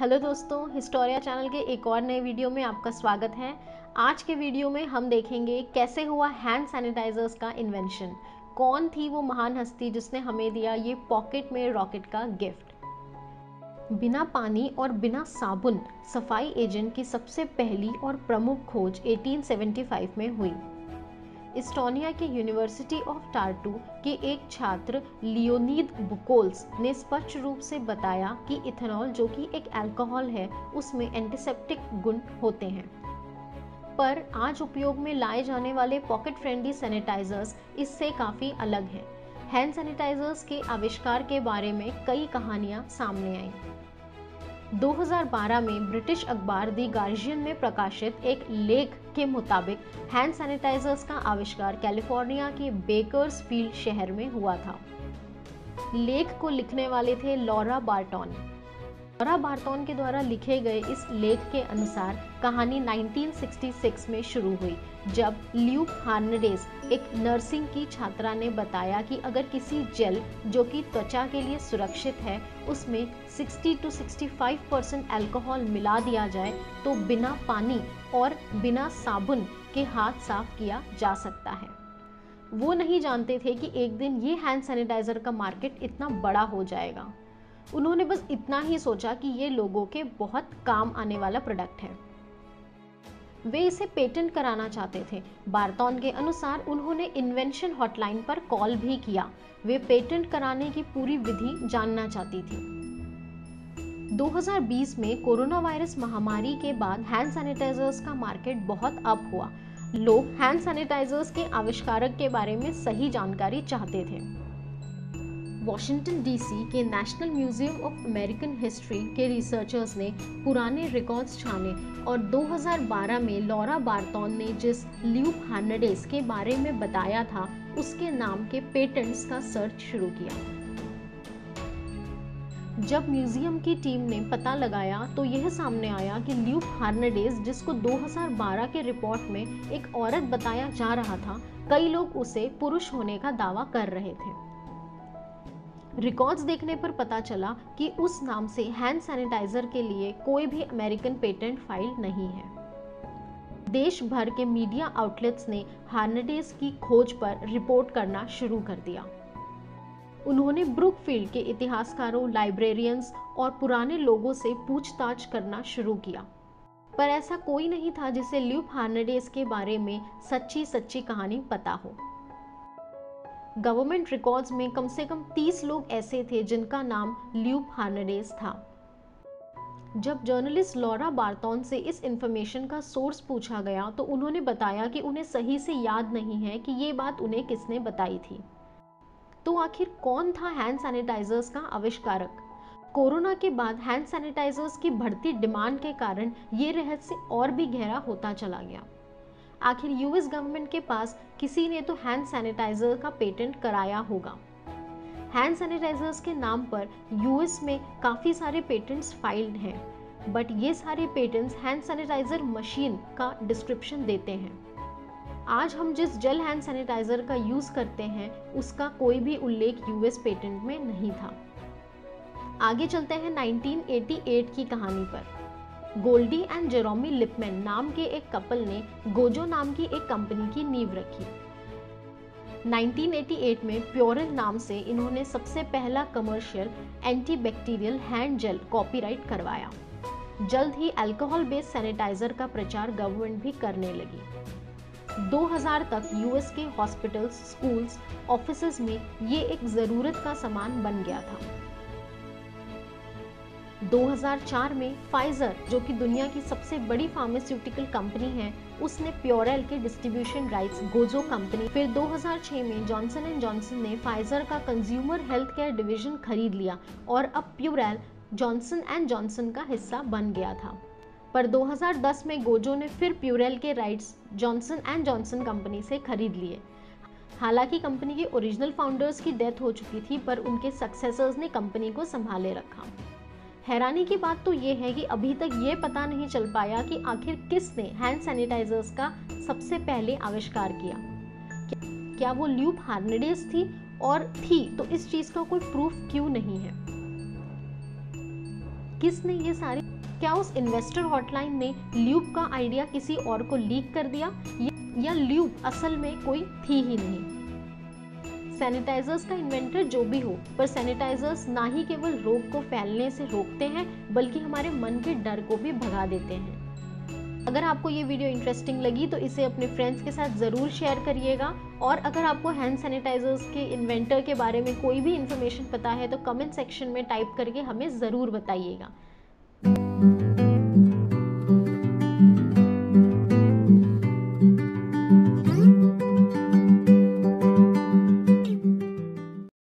Hello दोस्तों, Historia channel के एक और नए वीडियो में आपका स्वागत है। आज के वीडियो में हम देखेंगे कैसे हुआ हैंड सैनिटाइजर्स का इन्वेंशन। कौन थी वो महान हस्ती जिसने हमें दिया ये पॉकेट में रॉकेट का गिफ्ट। बिना पानी और बिना साबुन सफाई एजेंट की सबसे पहली और प्रमुख खोज 1875 में हुई। इस्टोनिया के यूनिवर्सिटी ऑफ टार्टू के एक छात्र लियोनीद बुकोल्स ने स्पष्ट रूप से बताया कि इथेनॉल, जो कि एक अल्कोहल है, उसमें एंटीसेप्टिक गुण होते हैं। पर आज उपयोग में लाए जाने वाले पॉकेट फ्रेंडली सैनिटाइजर्स इससे काफ़ी अलग हैं। हैंड सैनिटाइजर्स के आविष्कार के बारे में कई कहानियां सामने आईं। 2012 में ब्रिटिश अखबार द गार्जियन में प्रकाशित एक लेख के मुताबिक हैंड सैनिटाइजर्स का आविष्कार कैलिफोर्निया के बेकर्सफील्ड शहर में हुआ था। लेख को लिखने वाले थे लॉरा बार्टन। लॉरा बार्टन के द्वारा लिखे गए इस लेख के अनुसार कहानी 1966 में शुरू हुई, जब ल्यूक हार्नेडेस, एक नर्सिंग की छात्रा, ने बताया कि अगर किसी जेल जो कि त्वचा के लिए सुरक्षित है उसमें 60 to 65% अल्कोहल मिला दिया जाए तो बिना पानी और बिना साबुन के हाथ साफ किया जा सकता है। वो नहीं जानते थे कि एक दिन ये हैंड सैनिटाइजर का मार्केट इतना बड़ा हो जाएगा। उन्होंने बस इतना ही सोचा कि ये लोगों के बहुत काम आने वाला प्रोडक्ट है। वे इसे पेटेंट कराना चाहते थे। बार्टन के अनुसार उन्होंने इन्वेंशन हॉटलाइन पर कॉल भी किया। वे पेटेंट कराने की पूरी विधि जानना चाहती थी। 2020 में कोरोना वायरस महामारी के बाद हैंड सैनिटाइजर्स का मार्केट बहुत अप हुआ। लोग हैंड सैनिटाइजर्स के आविष्कारक के बारे में सही जानकारी चाहते थे। वॉशिंगटन डीसी के National Museum of American History के रिसर्चर्स ने पुराने रिकॉर्ड्स छाने और 2012 में लॉरा बार्टन ने जिस ल्यूक हार्नेडेस के बारे में बताया था उसके नाम के पेटेंट्स का सर्च शुरू किया। जब म्यूजियम की टीम ने पता लगाया तो यह सामने आया कि ल्यूक हार्नेडेस, जिसको 2012 के रिपोर्ट में एक औरत बताया जा रहा था, कई लोग उसे पुरुष होने का दावा कर रहे थे। रिकॉर्ड्स देखने पर पता चला कि उस नाम से हैंड सैनिटाइजर के लिए कोई भी अमेरिकन पेटेंट फाइल नहीं है। देश भर के मीडिया आउटलेट्स ने हार्नेडेस की खोज पर रिपोर्ट करना शुरू कर दिया। उन्होंने ब्रुकफील्ड के इतिहासकारों, लाइब्रेरियंस और पुराने लोगों से पूछताछ करना शुरू किया, पर ऐसा कोई नहीं था जिसे ल्यूक हार्नेडेस के बारे में सच्ची कहानी पता हो। गवर्नमेंट रिकॉर्ड्स में कम से कम 30 लोग ऐसे थे जिनका नाम ल्यूक हार्नेडेस था। जब जर्नलिस्ट लॉरा बार्टन से इस इंफॉर्मेशन का सोर्स पूछा गया तो उन्होंने बताया कि उन्हें सही से याद नहीं है कि ये बात उन्हें किसने बताई थी। तो आखिर कौन था हैंड सैनिटाइजर्स का आविष्कारक? कोरोना के बाद हैंड सैनिटाइजर्स की बढ़ती डिमांड के कारण ये रहस्य और भी गहरा होता चला गया। आखिर यूएस गवर्नमेंट के पास किसी ने तो हैंड सैनिटाइजर का पेटेंट कराया होगा। हैंड सैनिटाइजर्स के नाम पर यूएस में काफ़ी सारे पेटेंट्स फाइल्ड हैं, बट ये सारे पेटेंट्स हैंड सैनिटाइजर मशीन का डिस्क्रिप्शन देते हैं। आज हम जिस जेल हैंड सैनिटाइजर का यूज़ करते हैं उसका कोई भी उल्लेख यूएस पेटेंट में नहीं था। आगे चलते हैं 1988 की कहानी पर। गोल्डी एंड जेरोमी लिपमैन नाम के एक कपल ने गोजो नाम की एक कंपनी की नींव रखी। 1988 में प्योरेल नाम से इन्होंने सबसे पहला commercial antibacterial hand gel copyright करवाया। जल्द ही अल्कोहल बेस्ड सैनिटाइजर का प्रचार गवर्नमेंट भी करने लगी। 2000 तक यूएस के हॉस्पिटल्स, स्कूल्स, ऑफिसेज में ये एक ज़रूरत का सामान बन गया था। 2004 में फाइजर, जो कि दुनिया की सबसे बड़ी फार्मास्यूटिकल कंपनी है, उसने प्योरेल के डिस्ट्रीब्यूशन राइट्स गोजो कंपनी। फिर 2006 में जॉनसन एंड जॉनसन ने फाइजर का कंज्यूमर हेल्थ केयर डिवीजन खरीद लिया और अब प्योरेल जॉनसन एंड जॉनसन का हिस्सा बन गया था। पर 2010 में गोजो ने फिर प्योरेल के rights Johnson and Johnson company से खरीद लिए। हालांकि कंपनी के ओरिजिनल फाउंडर्स की डेथ हो चुकी थी, पर उनके सक्सेसर्स ने कंपनी को संभाले रखा। हैरानी की बात तो ये है कि अभी तक ये पता नहीं चल पाया कि आखिर किसने हैंड सैनिटाइजर्स का सबसे पहले आविष्कार किया। क्या वो ल्यूक हार्नेडेस थी? और थी तो इस चीज का कोई प्रूफ क्यों नहीं है? किसने ये सारी क्या उस इन्वेस्टर हॉटलाइन ने ल्यूप का आइडिया किसी और को लीक कर दिया, या ल्यूप असल में कोई थी ही नहीं? सैनिटाइजर्स का इन्वेंटर जो भी हो, पर सैनिटाइजर्स ना ही केवल रोग को फैलने से रोकते हैं बल्कि हमारे मन के डर को भी भगा देते हैं। अगर आपको ये वीडियो इंटरेस्टिंग लगी तो इसे अपने फ्रेंड्स के साथ ज़रूर शेयर करिएगा, और अगर आपको हैंड सैनिटाइजर्स के इन्वेंटर के बारे में कोई भी इन्फॉर्मेशन पता है तो कमेंट सेक्शन में टाइप करके हमें ज़रूर बताइएगा।